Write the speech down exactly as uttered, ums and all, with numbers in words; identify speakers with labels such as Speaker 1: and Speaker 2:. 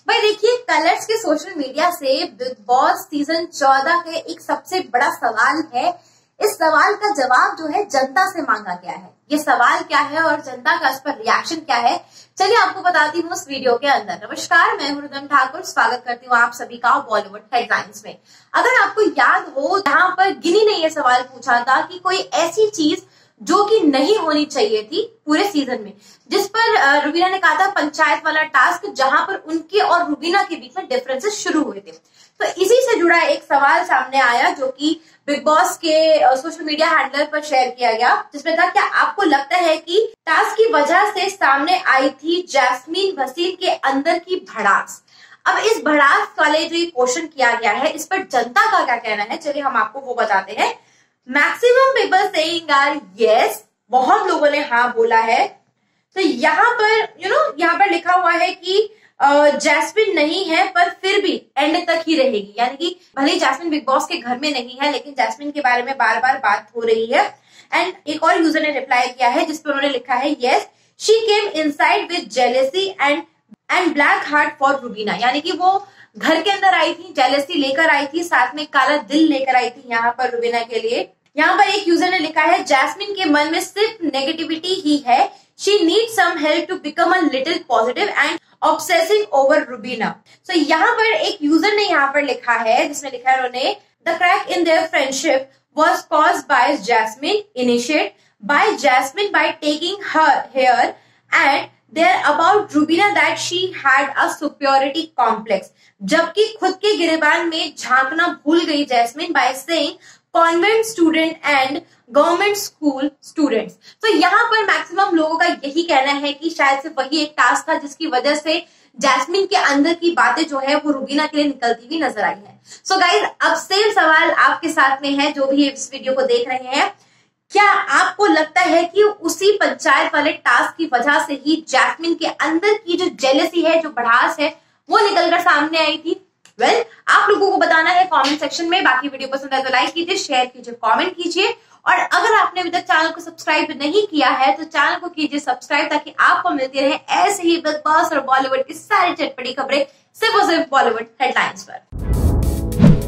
Speaker 1: भाई देखिए, कलर्स के सोशल मीडिया से बिग बॉस सीजन चौदह के एक सबसे बड़ा सवाल है। इस सवाल का जवाब जो है जनता से मांगा गया है। ये सवाल क्या है और जनता का इस पर रिएक्शन क्या है, चलिए आपको बताती हूँ इस वीडियो के अंदर। नमस्कार, मैं हूं ठाकुर, स्वागत करती हूँ आप सभी का बॉलीवुड हेडलाइंस में। अगर आपको याद हो, यहाँ पर गिनी ने यह सवाल पूछा था कि कोई ऐसी चीज जो कि नहीं होनी चाहिए थी पूरे सीजन में, जिस पर रुबीना ने कहा था पंचायत वाला टास्क, जहां पर उनके और रुबीना के बीच में डिफरेंसेस शुरू हुए थे। तो इसी से जुड़ा एक सवाल सामने आया जो कि बिग बॉस के सोशल मीडिया हैंडलर पर शेयर किया गया, जिसमें था क्या आपको लगता है कि टास्क की वजह से सामने आई थी जैस्मीन वसीम के अंदर की भड़ास। अब इस भड़ास वाले जो क्वेश्चन किया गया है, इस पर जनता का क्या कहना है, चलिए हम आपको वो बताते हैं। Maximum people saying are yes, बहुत लोगों ने हाँ बोला है। तो यहाँ पर यू नो यहाँ पर लिखा हुआ है कि जैस्मिन नहीं है पर फिर भी एंड तक ही रहेगी, यानी कि भले जैस्मिन बिग बॉस के घर में नहीं है, लेकिन जैस्मिन के बारे में बार बार बात हो रही है। एंड एक और यूजर ने रिप्लाई किया है जिसपे उन्होंने लिखा है yes, she came inside with jealousy and and black heart for Rubina, यानी कि वो घर के अंदर आई थी, जेलेसी लेकर आई थी, साथ में काला दिल लेकर आई थी यहाँ पर रुबीना के लिए। यहाँ पर एक यूजर ने लिखा है जैस्मिन के मन में सिर्फ नेगेटिविटी ही है, she need some help to become a little positive and obsessing over Rubina. So यहाँ पर एक यूजर ने यहाँ पर लिखा है, जिसमें लिखा है उन्होंने, the crack in their friendship was caused by Jasmine, initiated by Jasmine by taking her hair and there about Rubina that she had a superiority complex, जबकि खुद के गिरेबान में झांकना भूल गई Jasmin by saying convent student and government school students. तो यहाँ पर मैक्सिमम लोगों का यही कहना है कि शायद से वही एक टास्क था जिसकी वजह से जैस्मिन के अंदर की बातें जो है वो रुबीना के लिए निकलती हुई नजर आई है। सो गाइज, अब सेम सवाल आपके साथ में है जो भी इस वीडियो को देख रहे हैं। क्या आपको लगता है कि उसी पंचायत वाले टास्क की वजह से ही जैस्मिन के अंदर की जो जेलसी है, जो भड़ास है, वो निकलकर सामने आई थी? वेल well, आप लोगों को बताना है कमेंट सेक्शन में। बाकी वीडियो पसंद आए तो लाइक कीजिए, शेयर कीजिए, कमेंट कीजिए, और अगर आपने अभी तक चैनल को सब्सक्राइब नहीं किया है तो चैनल को कीजिए सब्सक्राइब, ताकि आपको मिलती रहे ऐसे ही बिग बॉस और बॉलीवुड की सारी चटपटी खबरें सिर्फ और सिर्फ बॉलीवुड हेडलाइंस पर।